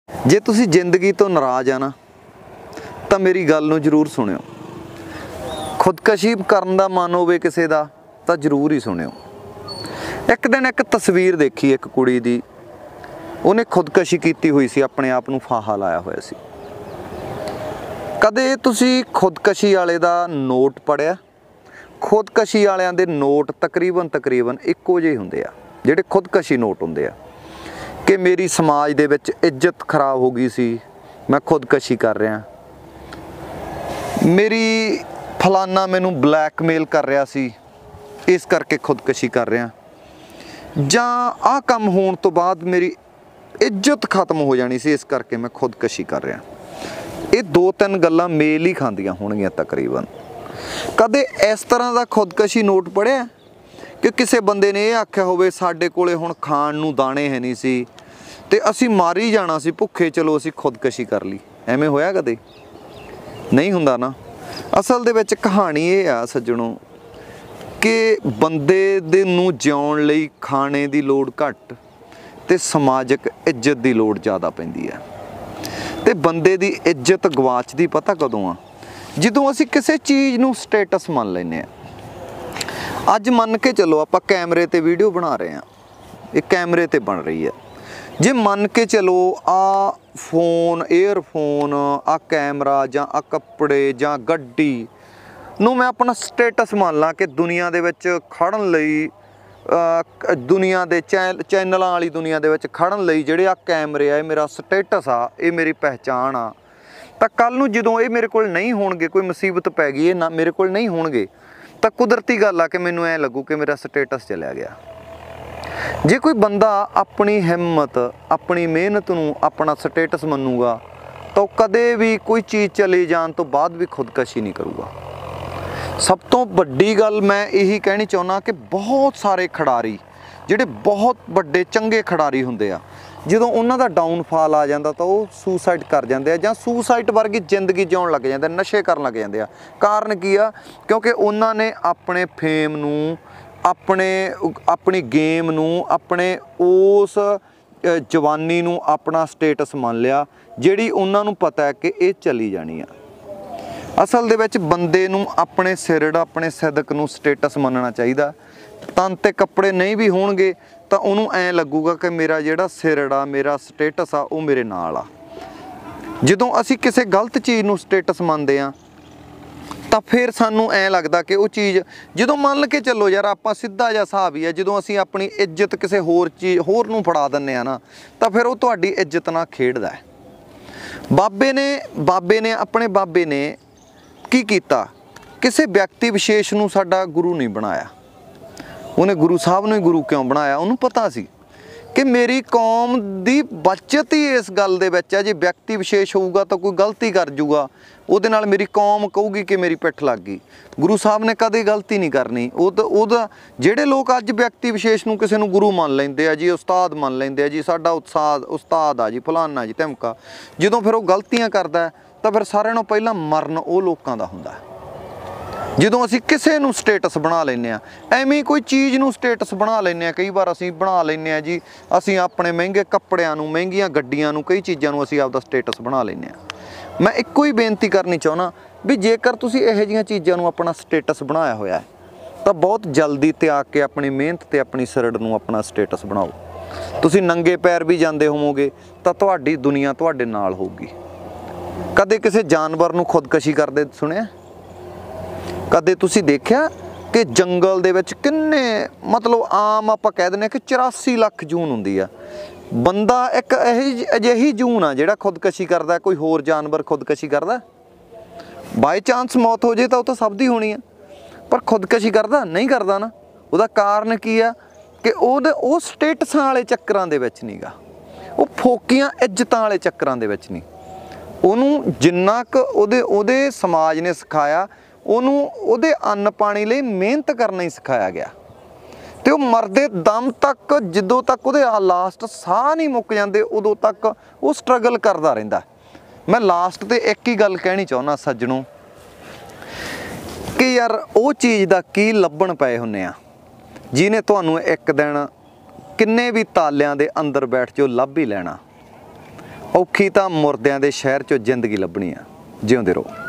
जे तुसी जिंदगी तो नाराज़ आ ना तो मेरी गल नूं जरूर सुनियो। खुदकशी करन दा मन होवे किसे दा तो जरूर ही सुनियो। एक दिन एक तस्वीर देखी एक कुड़ी दी, उन्हें खुदकशी कीती हुई सी, अपने आप नूं फाहा लाया होया सी। कदे तुसी खुदकशी वाले दा नोट पढ़िया? खुदकशी वालियां दे नोट तकरीबन इक्को ਜਿਹੇ ਹੁੰਦੇ आ, ਜਿਹੜੇ खुदकशी नोट ਹੁੰਦੇ आ कि मेरी समाज दे विच इज्जत खराब हो गई सी, मैं खुदकशी कर रहा, मेरी फलाना मैनू ब्लैकमेल कर रहा सी, इस करके खुदकशी कर रहा, जां आ काम होने तो बाद मेरी इज्जत खत्म हो जानी सी, इस करके मैं खुदकशी कर रहा। ये दो तीन गल्लां मेल ही खांदियां होणगियां तकरीबन। कदे इस तरह का खुदकशी नोट पढ़िया कि किसी बंदे ने यह आख्या होवे साडे कोले हुण खाण नूं दाणे है नहीं सी ते असी मार ही जाना सी भुखे, चलो असी खुदकशी कर ली? एवें होया कदे? नहीं हुंदा ना। असल दे विच कहानी ये आ सज्जणों कि बंदे दे नूं जिउण लई खाणे दी लोड़ घट ते समाजिक इज्जत दी लोड़ ज़्यादा पैंदी है। ते बंदे दी इज्जत गवाचदी पता कदों आ? जदों असी किसी चीज़ नूं स्टेटस मान लैंदे आ। अज मन के चलो आप कैमरे ते वीडियो बना रहे हैं, ये कैमरे ते बन रही है, जे मन के चलो आ फोन एयरफोन आ कैमरा जां आ कपड़े जां गड्डी नूं मैं अपना स्टेटस मान ला कि दुनिया दे विच खड़न लई, दुनिया दे चैनलों वाली दुनिया दे विच खड़न लई जिहड़े आ कैमरे आ मेरा स्टेटस आ, ये मेरी पहचान आ, तो कल नूं जदों ये मेरे कोल नहीं होणगे, कोई मुसीबत पै गई, ना मेरे कोल नहीं होणगे, तो कुदरती गल आ कि मैनूं ऐ लगू कि मेरा स्टेटस चलिया गया। जे कोई बंदा अपनी हिम्मत अपनी मेहनत नूं अपना स्टेटस मनूगा तो कदे भी कोई चीज़ चले जान तो बाद भी खुदकशी नहीं करूगा। सब तो वड्डी गल मैं यही कहनी चाहुंदा कि बहुत सारे खिडारी जिहड़े बहुत वड्डे चंगे खिडारी हुंदे आ, ਜਦੋਂ ਉਹਨਾਂ ਦਾ ਡਾਊਨਫਾਲ ਆ ਜਾਂਦਾ ਤਾਂ ਉਹ ਸੁਸਾਈਡ ਕਰ ਜਾਂਦੇ ਆ ਜਾਂ ਸੁਸਾਈਡ ਵਰਗੀ ਜ਼ਿੰਦਗੀ ਜਿਉਣ ਲੱਗ ਜਾਂਦੇ, ਨਸ਼ੇ ਕਰਨ ਲੱਗ ਜਾਂਦੇ ਆ। ਕਾਰਨ ਕੀ ਆ? ਕਿਉਂਕਿ ਉਹਨਾਂ ਨੇ ਆਪਣੇ ਫੇਮ ਨੂੰ, ਆਪਣੀ ਗੇਮ ਨੂੰ, ਆਪਣੇ ਉਸ ਜਵਾਨੀ ਨੂੰ ਆਪਣਾ ਸਟੇਟਸ ਮੰਨ ਲਿਆ ਜਿਹੜੀ ਉਹਨਾਂ ਨੂੰ ਪਤਾ ਹੈ ਕਿ ਇਹ ਚਲੀ ਜਾਣੀ ਆ। ਅਸਲ ਦੇ ਵਿੱਚ ਬੰਦੇ ਨੂੰ ਆਪਣੇ ਸਿਰੜ ਆਪਣੇ ਸਿਦਕ ਨੂੰ ਸਟੇਟਸ ਮੰਨਣਾ ਚਾਹੀਦਾ। तन ते कपड़े नहीं भी होणगे तो उन्होंने ऐ लगूगा कि मेरा जिहड़ा सिरड़ आ मेरा स्टेटस आ वो मेरे नाल आ। जदों असी किसी गलत चीज़ नूं स्टेटस मानते हैं तो फिर सानू ऐ लगदा कि वो चीज़ जदों मान के चलो यार आप सीधा जिहा हिसाब ही है, जदों असी अपनी इज्जत किसी होर चीज़ होर नूं फड़ा दिंदे आ ना तो फिर वो तुहाडी इज्जत नाल खेडदा है। बाबे ने अपने बाबे ने की कीता? किसी व्यक्ति विशेष नूं साडा गुरु नहीं बनाया, उन्हें गुरु साहब ने गुरु क्यों बनाया? उन्होंने पता सी कि मेरी कौम दी बचत ही इस गल दे विच है। जे व्यक्ति विशेष होऊगा तो कोई गलती कर जूगा, उहदे नाल मेरी कौम कहूगी कि मेरी पिठ लग गई। गुरु साहब ने कदे गलती नहीं करनी। उहदा जिहड़े लोग अज व्यक्ति विशेष नूं किसी नूं गुरु मान लैंदे आ जी, उस्ताद मान लैंदे आ जी, साडा उस्ताद आ जी, फलाना जी, धिमका, जदों फिर वो गलतियां करदा तो फिर सारिਆਂ नालों पहिलां मरण ਉਹ ਲੋਕਾਂ ਦਾ ਹੁੰਦਾ। ਜਦੋਂ ਅਸੀਂ ਕਿਸੇ ਨੂੰ ਸਟੇਟਸ ਬਣਾ ਲੈਂਦੇ ਆ, ਐਵੇਂ ਕੋਈ ਚੀਜ਼ ਨੂੰ ਸਟੇਟਸ ਬਣਾ ਲੈਂਦੇ ਆ, ਕਈ ਵਾਰ ਅਸੀਂ ਬਣਾ ਲੈਂਦੇ ਆ ਜੀ, ਅਸੀਂ ਆਪਣੇ ਮਹਿੰਗੇ ਕੱਪੜਿਆਂ ਨੂੰ, ਮਹਿੰਗੀਆਂ ਗੱਡੀਆਂ ਨੂੰ, ਕਈ ਚੀਜ਼ਾਂ ਨੂੰ ਅਸੀਂ ਆਪਦਾ ਸਟੇਟਸ ਬਣਾ ਲੈਂਦੇ ਆ। ਮੈਂ ਇੱਕੋ ਹੀ ਬੇਨਤੀ ਕਰਨੀ ਚਾਹੁੰਦਾ ਵੀ ਜੇਕਰ ਤੁਸੀਂ ਇਹੋ ਜਿਹੀਆਂ ਚੀਜ਼ਾਂ ਨੂੰ ਆਪਣਾ ਸਟੇਟਸ ਬਣਾਇਆ ਹੋਇਆ ਹੈ ਤਾਂ ਬਹੁਤ ਜਲਦੀ ਤਿਆਗ ਕੇ ਆਪਣੀ ਮਿਹਨਤ ਤੇ ਆਪਣੀ ਸਿਰੜ ਨੂੰ ਆਪਣਾ ਸਟੇਟਸ ਬਣਾਓ। ਤੁਸੀਂ ਨੰਗੇ ਪੈਰ ਵੀ ਜਾਂਦੇ ਹੋਵੋਗੇ ਤਾਂ ਤੁਹਾਡੀ ਦੁਨੀਆ ਤੁਹਾਡੇ ਨਾਲ ਹੋਊਗੀ। ਕਦੇ ਕਿਸੇ ਜਾਨਵਰ ਨੂੰ ਖੁਦਕਸ਼ੀ ਕਰਦੇ ਸੁਣਿਆ? कदे तुसी देखिया कि जंगल दे विच किन्ने, मतलब आम आपां कह दिंदे कि 84 लाख जून हुंदी आ। बंदा एक अजिही जून आ जिहड़ा खुदकशी करदा, कोई होर जानवर खुदकशी करदा? बाई चांस मौत हो जाए तो सब दी होनी है, पर खुदकशी करदा नहीं करदा ना। उहदा कारण की आ कि ਉਹ ਸਟੇਟਸਾਂ ਵਾਲੇ ਚੱਕਰਾਂ ਦੇ ਵਿੱਚ ਨਹੀਂਗਾ, ਉਹ ਫੋਕੀਆਂ ਇੱਜ਼ਤਾਂ ਵਾਲੇ ਚੱਕਰਾਂ ਦੇ ਵਿੱਚ ਨਹੀਂ। ਉਹਨੂੰ ਜਿੰਨਾ ਕੁ ਉਹਦੇ ਸਮਾਜ ਨੇ ਸਿਖਾਇਆ, ਉਹਨੂੰ ਉਹਦੇ ਅੰਨ ਪਾਣੀ ਲਈ ਮਿਹਨਤ ਕਰਨਾ ਹੀ ਸਿਖਾਇਆ ਗਿਆ ਤੇ ਉਹ ਮਰਦੇ ਦਮ ਤੱਕ, ਜਦੋਂ ਤੱਕ ਉਹਦੇ ਲਾਸਟ ਸਾਹ ਨਹੀਂ ਮੁੱਕ ਜਾਂਦੇ ਉਦੋਂ ਤੱਕ ਉਹ ਸਟਰਗਲ ਕਰਦਾ ਰਹਿੰਦਾ। ਮੈਂ ਲਾਸਟ ਤੇ ਇੱਕ ਹੀ ਗੱਲ ਕਹਿਣੀ ਚਾਹੁੰਦਾ ਸੱਜਣੋ ਕਿ ਯਾਰ ਉਹ ਚੀਜ਼ ਦਾ ਕੀ ਲੱਭਣ ਪਏ ਹੁੰਨੇ ਆ ਜਿਹਨੇ ਤੁਹਾਨੂੰ ਇੱਕ ਦਿਨ ਕਿੰਨੇ ਵੀ ਤਾਲਿਆਂ ਦੇ ਅੰਦਰ ਬੈਠ ਕੇ ਉਹ ਲੱਭ ਹੀ ਲੈਣਾ। ਔਖੀ ਤਾਂ ਮੁਰਦਿਆਂ ਦੇ ਸ਼ਹਿਰ 'ਚੋਂ ਜ਼ਿੰਦਗੀ ਲੱਭਣੀ ਆ। ਜਿਉਂਦੇ ਰਹੋ।